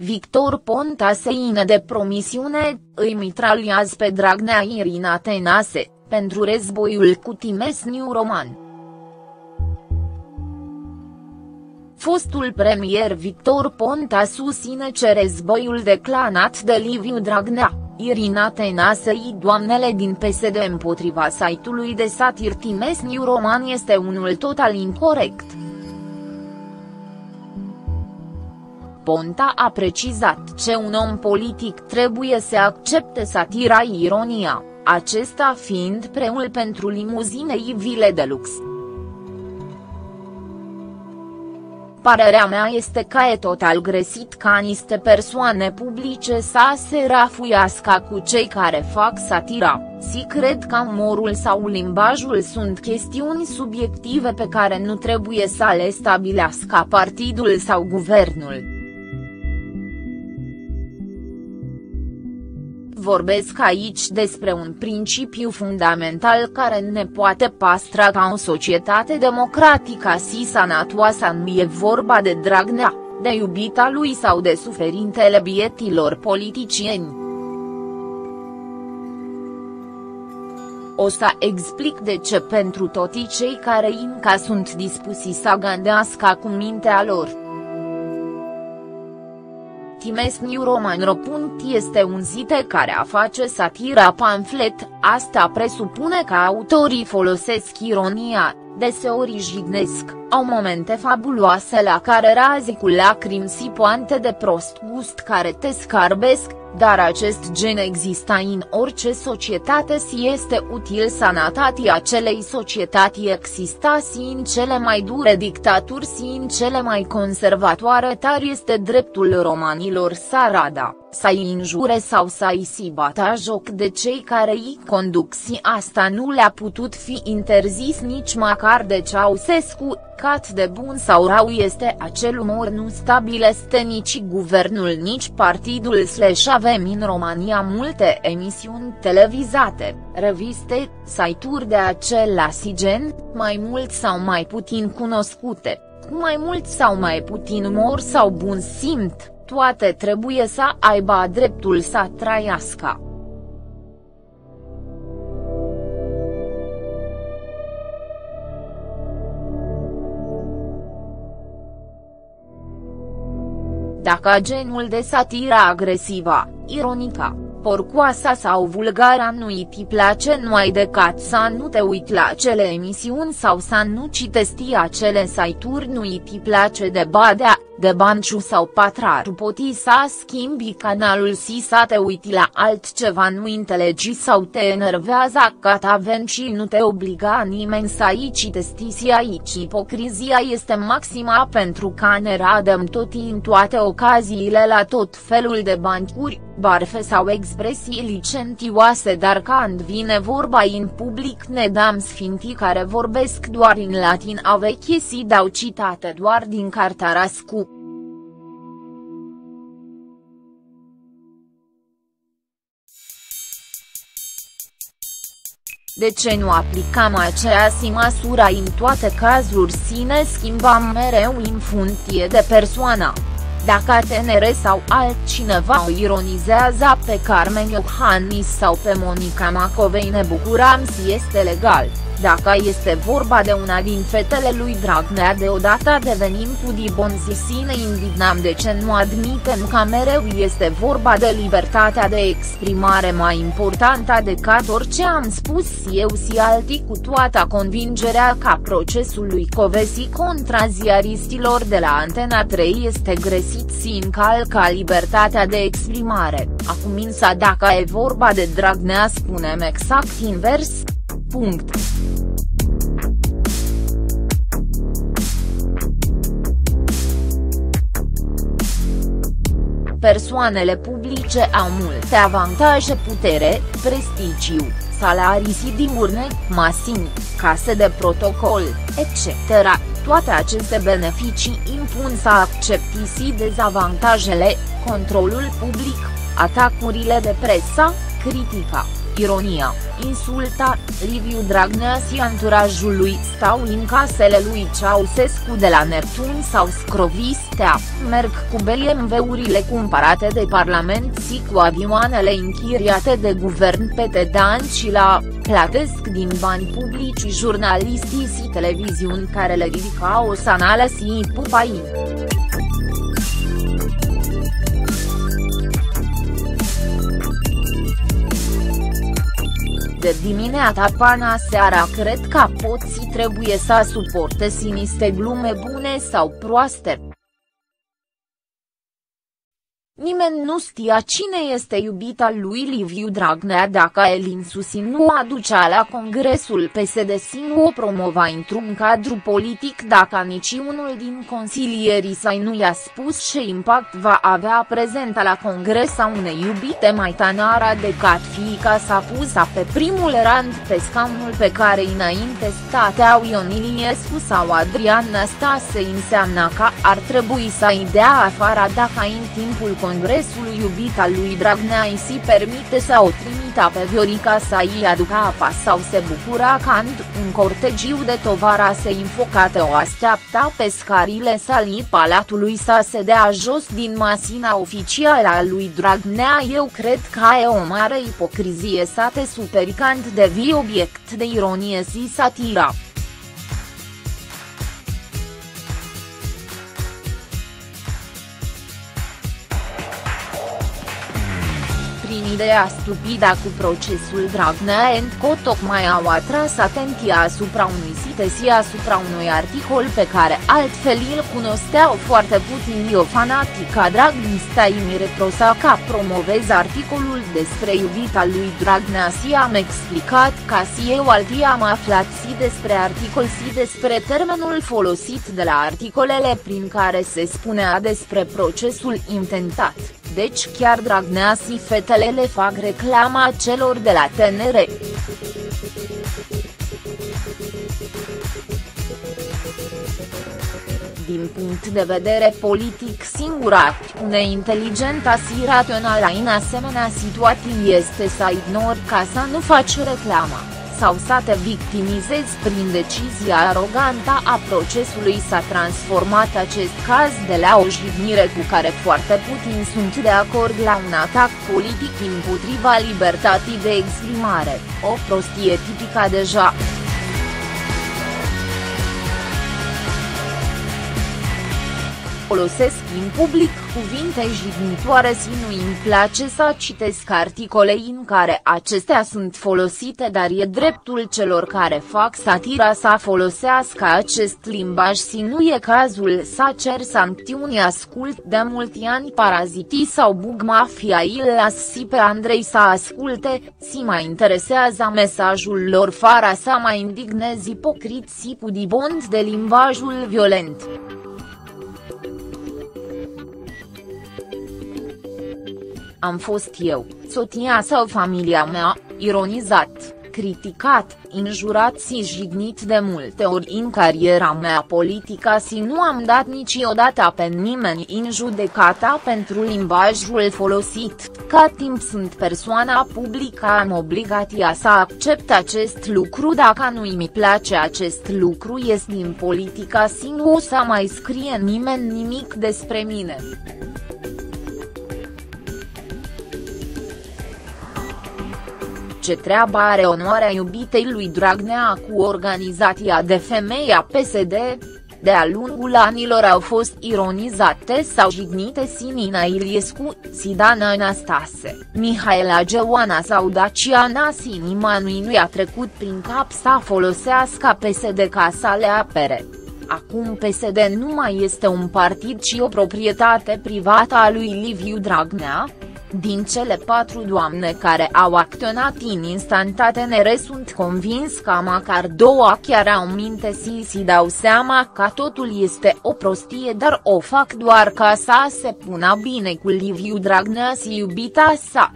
Victor Ponta se ine de promisiune, îi mitraliază pe Dragnea Irina Tănase, pentru războiul cu Timesniu Roman. Fostul premier Victor Ponta susține că războiul declanat de Liviu Dragnea, Irina Tănase și doamnele din PSD împotriva site-ului de satir Timesniu Roman este unul total incorect. Ponta a precizat că un om politic trebuie să accepte satira și ironia, acesta fiind preul pentru limuzine și vile de lux. Părerea mea este că e total greșit ca niște persoane publice să se rafuiască cu cei care fac satira, și cred că umorul sau limbajul sunt chestiuni subiective pe care nu trebuie să le stabilească partidul sau guvernul. Vorbesc aici despre un principiu fundamental care ne poate păstra ca o societate democratică și sănătoasă. Nu e vorba de Dragnea, de iubita lui sau de suferintele bietilor politicieni. O să explic de ce pentru toți cei care încă sunt dispuși să gândească cu mintea lor. Timesniu Roman. Este un site care a face satira pamflet, asta presupune că autorii folosesc ironia, deseori jignesc, au momente fabuloase la care razi cu lacrimi și poante de prost gust care te scarbesc, dar acest gen există în orice societate și este util sănătății acelei societăți. Exista și în cele mai dure dictaturi și în cele mai conservatoare țări. Este dreptul romanilor să radă, să-i înjure sau să-i si bată joc de cei care îi conduc și asta nu le-a putut fi interzis nici măcar de Ceaușescu. Cât de bun sau rău este acel umor nu stabilește nici guvernul nici partidul. Avem în România multe emisiuni televizate, reviste, site-uri de același gen, mai mult sau mai puțin cunoscute, cu mai mult sau mai puțin umor sau bun simț, toate trebuie să aibă dreptul să trăiască. Dacă genul de satiră agresivă, ironică, porcoasă sau vulgară nu îi place, nu ai decât să nu te uiți la acele emisiuni sau să nu citești acele site-uri. Nu îi place de Badea, de Banciu sau Patraru, poti să schimbi canalul și să te uiți la altceva. Nu înțelegi sau te enervează că avem și nu te obliga nimeni să îi citești și aici ipocrizia este maximă pentru că ne radăm tot în toate ocaziile la tot felul de bancuri, barfe sau expresii licentioase, dar când vine vorba în public ne dăm sfintii care vorbesc doar în latina veche și dau citate doar din Cartarascu. De ce nu aplicăm aceeași măsură în toate cazurile și ne schimbăm mereu în funcție de persoană? Dacă TNR sau altcineva o ironizează pe Carmen Iohannis sau pe Monica Macovei ne bucurăm și este legal. Dacă este vorba de una din fetele lui Dragnea deodată devenim pudibonzi și ne indignăm. De ce nu admitem că mereu este vorba de libertatea de exprimare mai importantă decât orice? Am spus și eu și alții cu toată convingerea că procesul lui Covesi contra ziaristilor de la Antena 3 este greșit și încalcă libertatea de exprimare. Acum însă dacă e vorba de Dragnea spunem exact invers. Punct. Persoanele publice au multe avantaje: putere, prestigiu, salarii și diurne, mașini, case de protocol, etc. Toate aceste beneficii impun să accepti și dezavantajele: controlul public, atacurile de presă, critica, Ironia, insulta, Liviu Dragnea și anturajul lui stau în casele lui Ceaușescu de la Neptun sau Scrovistea, merg cu BMW-urile cumpărate de Parlament și cu avioanele închiriate de guvern pe Tedan și la, plătesc din bani publici jurnaliștii și televiziuni care le ridică o sanală și pupai. De dimineața până seara cred că poții trebuie să suporte și niște glume bune sau proaste. Nimeni nu știa cine este iubita lui Liviu Dragnea dacă el însuși nu aducea la congresul PSD și nu o promova într-un cadru politic dacă niciunul din consilierii săi nu i-a spus ce impact va avea prezenta la congres a unei iubite mai tânără decât fiica sa pusă pe primul rând pe scaunul pe care înainte stăteau Ion Iliescu sau Adrian Năstase, înseamnă că ar trebui să-i dea afară dacă în timpul congresului iubita lui Dragnea îi se permite să o trimită pe Viorica să-i aducă apa sau se bucura când un cortegiu de tovarășe înfocate o așteaptă pe scările sălii palatului să se dea jos din mașina oficială a lui Dragnea. Eu cred că e o mare ipocrizie să te superi când devii obiect de ironie și satiră. Prin ideea stupidă cu procesul Dragnea & Co tocmai au atras atenția asupra unui site și asupra unui articol pe care altfel îl cunoșteau foarte puțin. O fanatică dragnistă îmi reproșa că promovez articolul despre iubita lui Dragnea și am explicat că și eu alții am aflat și despre articol și despre termenul folosit de la articolele prin care se spunea despre procesul intentat. Deci chiar Dragnea și fetele le fac reclama celor de la TNR. Din punct de vedere politic singura acțiune inteligentă și rațională în asemenea situații este să ignori ca să nu faci reclama, sau să te victimizezi prin decizia arogantă a procesului. S-a transformat acest caz de la o jignire cu care foarte puțini sunt de acord la un atac politic împotriva libertății de exprimare, o prostie tipică deja. Folosesc în public cuvinte jignitoare și nu îmi place să citesc articole în care acestea sunt folosite, dar e dreptul celor care fac satira să folosească acest limbaj și nu e cazul să cer sancțiuni. Ascult de mulți ani Parazitii sau Bug Mafia, îl las și pe Andrei să asculte, și mă interesează mesajul lor fără să mă indignez ipocrit și pudibond de limbajul violent. Am fost eu, soția sau familia mea, ironizat, criticat, înjurat și jignit de multe ori în cariera mea politică și nu am dat niciodată pe nimeni în judecata pentru limbajul folosit. Ca timp sunt persoana publică, am obligația să accept acest lucru. Dacă nu îmi place acest lucru, ies din politică și nu o să mai scrie nimeni nimic despre mine. Ce treabă are onoarea iubitei lui Dragnea cu organizația de femei a PSD? De-a lungul anilor au fost ironizate sau jignite Nina Iliescu, Sidana Năstase, Mihaela Geoana sau Daciana și nimănui nu i-a trecut prin cap să folosească PSD ca să le apere. Acum PSD nu mai este un partid, ci o proprietate privată a lui Liviu Dragnea. Din cele 4 doamne care au acționat în instanța TNR sunt convins că măcar 2 chiar au minte și se dau seama că totul este o prostie, dar o fac doar ca să se pună bine cu Liviu Dragnea și iubita sa.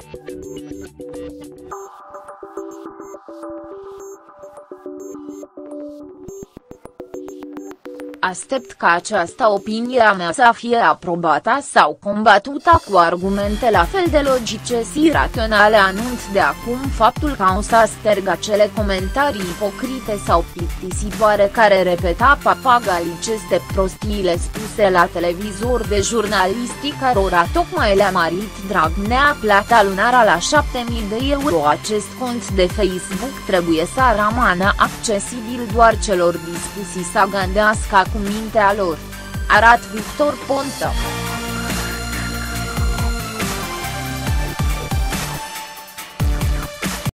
Aștept ca această opinie a mea să fie aprobată sau combătută cu argumente la fel de logice și raționale. Anunț de acum faptul că o să sterg acele comentarii ipocrite sau plictisitoare care repeta papagalicește prostiile spuse la televizor de jurnaliștii cărora tocmai le-a mărit Dragnea plata lunară la 7.000 de euro. Acest cont de Facebook trebuie să rămână accesibil doar celor dispuși să gândească cu mintea lor. Arată Victor Ponta.